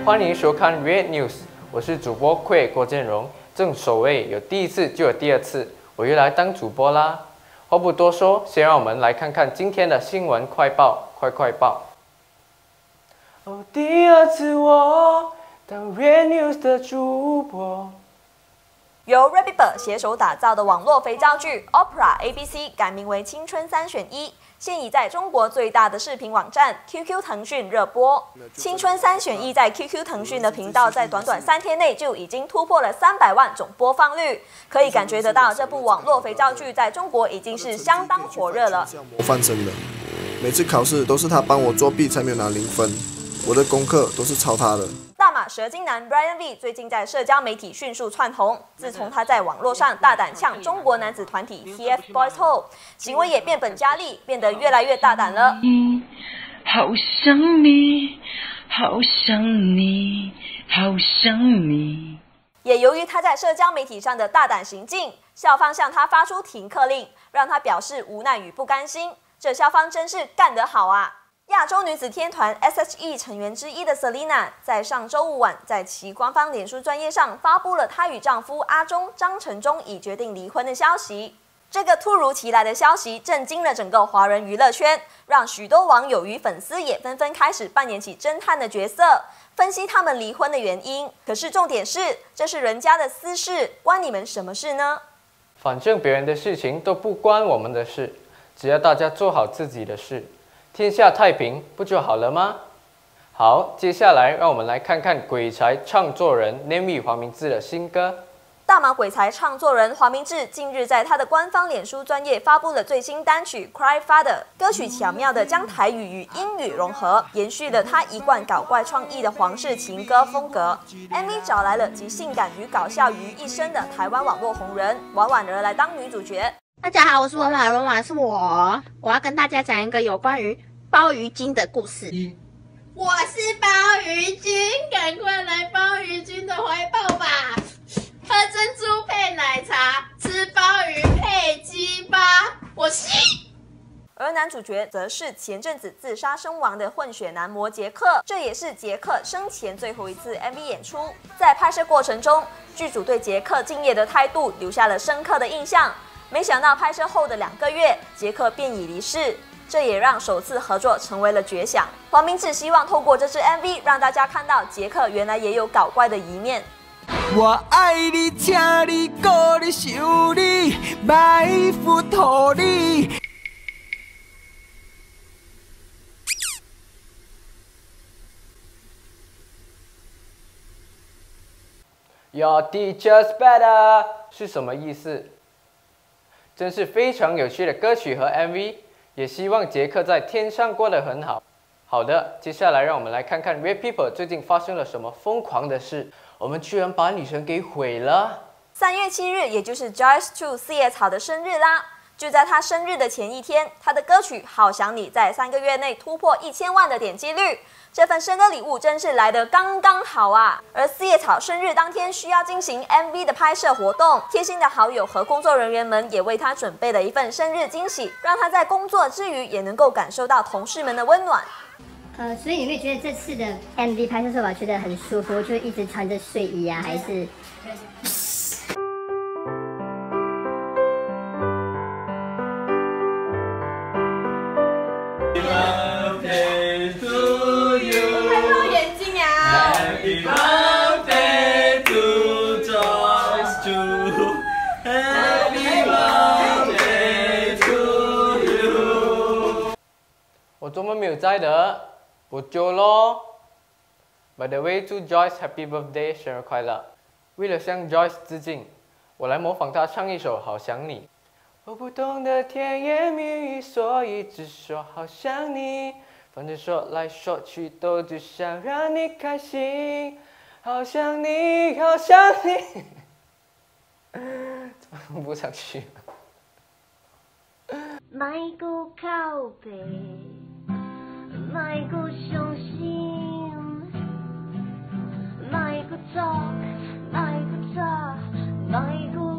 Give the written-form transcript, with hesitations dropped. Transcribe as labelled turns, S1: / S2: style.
S1: 欢迎收看 Red News， 我是主播郭建荣。正所谓有第一次就有第二次，我又来当主播啦。话不多说，先让我们来看看今天的新闻快报，快报。哦，第二次我当 Red News 的主播。
S2: 由 Redbubble 携手打造的网络肥皂剧 Opera ABC 改名为青春3选1，现已在中国最大的视频网站 QQ 腾讯热播。青春3选1在 QQ 腾讯的频道在短短3天内就已经突破了300万总播放率，可以感觉得到这部网络肥皂剧在中国已经是相当火热了。
S3: 模范生的，每次考试都是他帮我作弊才没有拿0分，我的功课都是抄他的。
S2: 大马蛇精男 Brian V 最近在社交媒体迅速窜红。自从他在网络上大胆呛中国男子团体 TFBOYS 后，行为也变本加厉，变得越来越大胆了。
S4: 好想你，好想你，好想你。
S2: 也由于他在社交媒体上的大胆行径，校方向他发出停课令，让他表示无奈与不甘心。这校方真是干得好啊！亚洲女子天团 SHE 成员之一的 Selina 在上周五晚在其官方脸书专页上发布了她与丈夫阿忠张承忠已决定离婚的消息。这个突如其来的消息震惊了整个华人娱乐圈，让许多网友与粉丝也纷纷开始扮演起侦探的角色，分析他们离婚的原因。可是重点是，这是人家的私事，关你们什么事呢？
S1: 反正别人的事情都不关我们的事，只要大家做好自己的事。天下太平不就好了吗？好，接下来让我们来看看鬼才唱作人 Name 黄明志的新歌。
S2: 大马鬼才唱作人黄明志近日在他的官方脸书专页发布了最新单曲《Cry Father》，歌曲巧妙地将台语与英语融合，延续了他一贯搞怪创意的皇室情歌风格。MV 找来了集性感与搞笑于一身的台湾网络红人婉婉儿来当女主角。
S5: 大家好，我是婉婉，婉婉是我要跟大家讲一个有关于鲍鱼精的故事。我是鲍鱼精，赶快来鲍鱼精的怀抱吧！喝珍珠配奶茶，吃鲍鱼配鸡巴，我吸。
S2: 而男主角则是前阵子自杀身亡的混血男模杰克，这也是杰克生前最后一次 MV 演出。在拍摄过程中，剧组对杰克敬业的态度留下了深刻的印象。没想到拍摄后的2个月，杰克便已离世，这也让首次合作成为了绝响。黄明志希望透过这支 MV 让大家看到杰克原来也有搞怪的一面。
S6: 我爱你，请你顾你想你，埋伏托你。
S1: Your teacher's better 是什么意思？真是非常有趣的歌曲和 MV， 也希望杰克在天上过得很好。好的，接下来让我们来看看 Red People 最近发生了什么疯狂的事。我们居然把女神给毁了。
S2: 3月7日，也就是 Joyce Chu 四叶草的生日啦。就在她生日的前一天，她的歌曲《好想你》在3个月内突破1000万的点击率。这份生日礼物真是来得刚刚好啊！而四叶草生日当天需要进行 MV 的拍摄活动，贴心的好友和工作人员们也为她准备了一份生日惊喜，让她在工作之余也能够感受到同事们的温暖。
S7: 所以你会觉得这次的 MV 拍摄手法觉得很舒服，就一直穿着睡衣啊，还是？
S1: 我周末没有在的，不就咯。By the way， 祝 Joyce Happy Birthday， 生日快乐！为了向 Joyce 致敬，我来模仿她唱一首《好想你》。我不懂得甜言蜜语，所以只说好想你。反正说来说去都只想让你开心。好想你，好想你。怎么不上去？
S8: 莫搁靠背，莫搁伤心，莫搁talk，莫搁talk，莫搁。